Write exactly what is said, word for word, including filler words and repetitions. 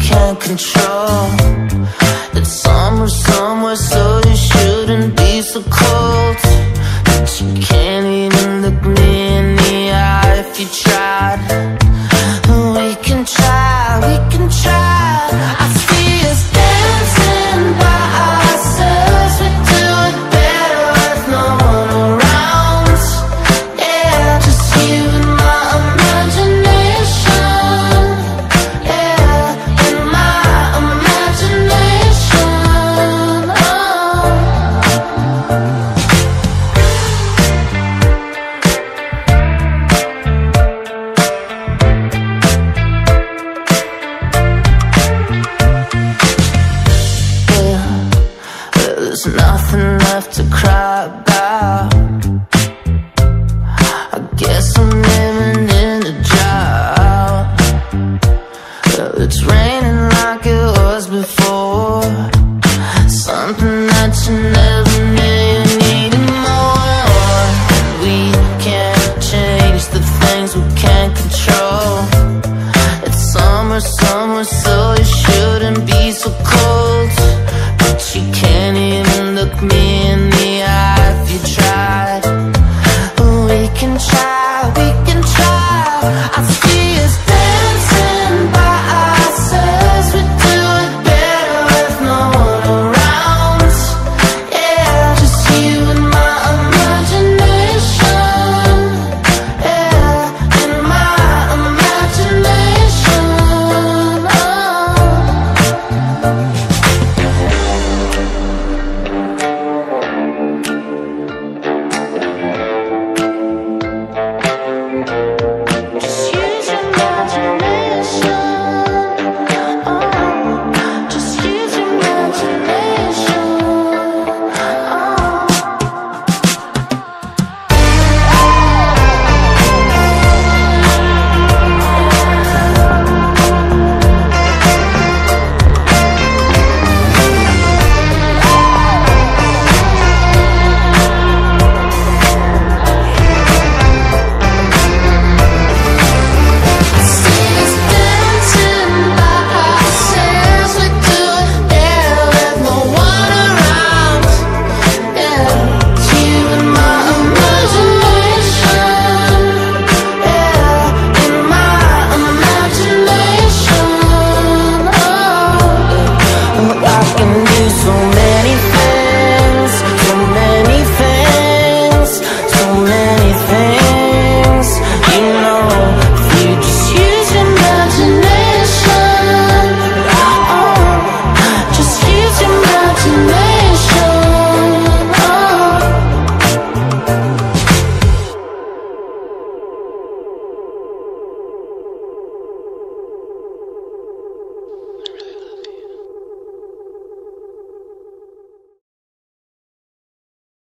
can't control. It's summer somewhere, so you shouldn't be so cold. But you can't even look me in the eye if you tried. We can try, we can try. I see us dancing by ourselves. We do it better with no one around. Yeah, just you and my imagination. Yeah, in my imagination. Oh. There's nothing left to cry about. I guess I'm